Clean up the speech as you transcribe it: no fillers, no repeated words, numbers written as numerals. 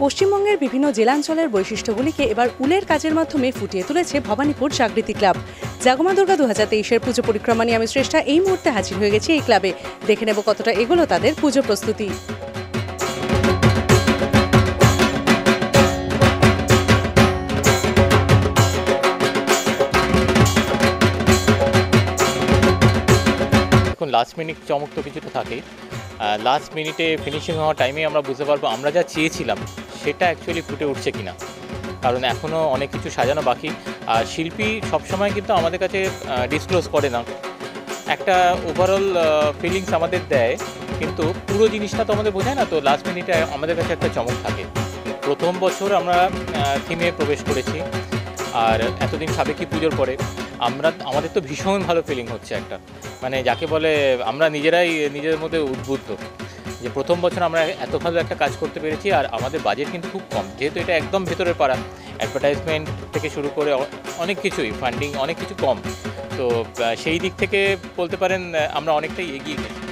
পশ্চিমবঙ্গের বিভিন্ন জেলাঞ্চলের বৈশিষ্ট্যগুলিকে এবার উলের কাজের মাধ্যমে ফুটিয়ে তুলেছে ভবানীপুর জাগৃতি ক্লাব। জাগমা দুর্গা 2023-এর পুজো পরিক্রমা নিয়ে আমি শ্রেষ্ঠা এই মুহূর্তে হাজির হয়ে গেছি এই ক্লাবে। দেখে নেব কতটা এগোলো তাদের পুজো প্রস্তুতি। লাস্ট মিনিট চমক তো কিছুটা থাকে। লাস্ট মিনিটে ফিনিশিং হওয়ার টাইমে আমরা বুঝতে পারবো আমরা যা চেয়েছিলাম সেটা অ্যাকচুয়ালি ফুটে উঠছে কিনা, কারণ এখনও অনেক কিছু সাজানো বাকি। আর শিল্পী সবসময় কিন্তু আমাদের কাছে ডিসক্লোজ করে না, একটা ওভারঅল ফিলিংস আমাদের দেয়, কিন্তু পুরো জিনিসটা তো আমাদের বোঝায় না। তো লাস্ট মিনিটে আমাদের কাছে একটা চমক থাকে। প্রথম বছর আমরা থিমে প্রবেশ করেছি, আর এতদিন সাবেকি পুজোর পরে আমাদের তো ভীষণ ভালো ফিলিং হচ্ছে একটা, মানে যাকে বলে আমরা নিজেরাই নিজেদের মধ্যে উদ্বুদ্ধ যে প্রথম বছর আমরা এত ভালো একটা কাজ করতে পেরেছি। আর আমাদের বাজেট কিন্তু খুব কম, যেহেতু এটা একদম ভেতরের পাড়া, অ্যাডভার্টাইজমেন্ট থেকে শুরু করে অনেক কিছুই, ফান্ডিং অনেক কিছু কম। তো সেই দিক থেকে বলতে পারেন আমরা অনেকটাই এগিয়ে গেছি।